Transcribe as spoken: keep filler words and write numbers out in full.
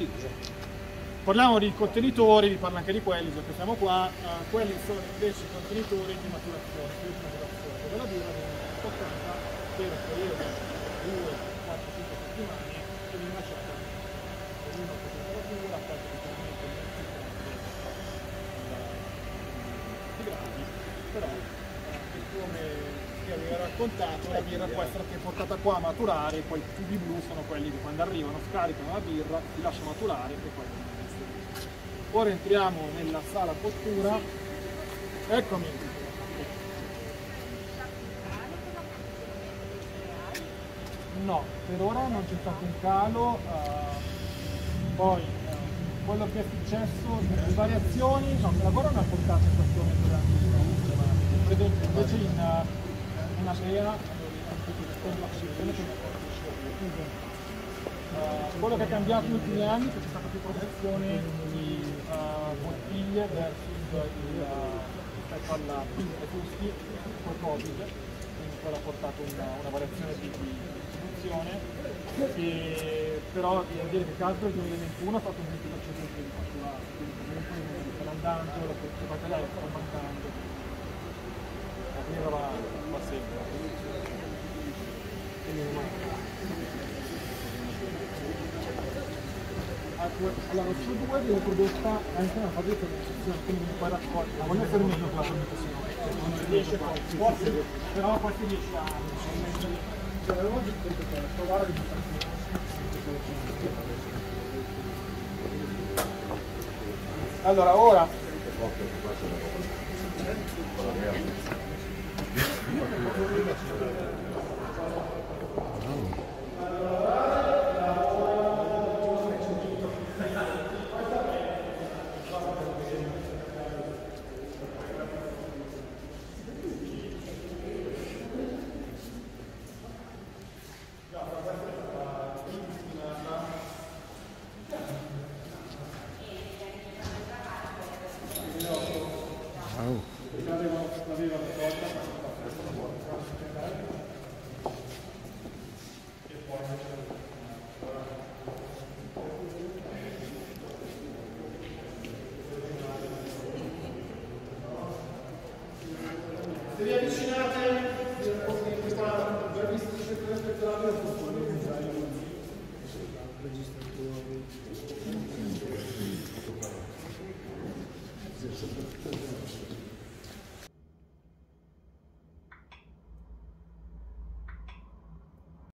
Sì, Parliamo di contenitori, vi parlo anche di quelli, già che siamo qua. Uh, quelli sono invece i contenitori di maturazione, di maturazione, dove la birra viene stoccata per un periodo di due, quattro, cinque settimane e viene lasciata in una temperatura, a parte sicuramente non si prende gradi, però eh, come vi avevo raccontato, la birra può essere anche portata qua a maturare, poi i tubi blu sono quelli che quando arrivano scaricano la birra, si lascia maturare e poi vengono distribuiti. Ora entriamo nella sala cottura. Eccomi. No, per ora non c'è stato un calo, uh, poi uh, quello che è successo, le variazioni, no, per lavoro non ha portato in questo momento grandi problematiche. Per esempio invece in, uh, in Apea, uh, quello che è cambiato negli ultimi anni è che c'è stata più produzione di uh, bottiglie versus il, rispetto alla ai fusti col Covid, quindi quello ha portato una, una variazione di, di e, però devo dire che calcolo il duemilaventuno ha fatto un venti per cento di fatturato, quindi comunque i numeri stanno andando, la battaglia sta aumentando, la birra va, va sempre. Allora, il C O due viene prodotta anche nella fase di fermentazione, quindi viene poi raccolta, non è fermento con la fermentazione, non si riesce poi, però poi si riesce a allora ora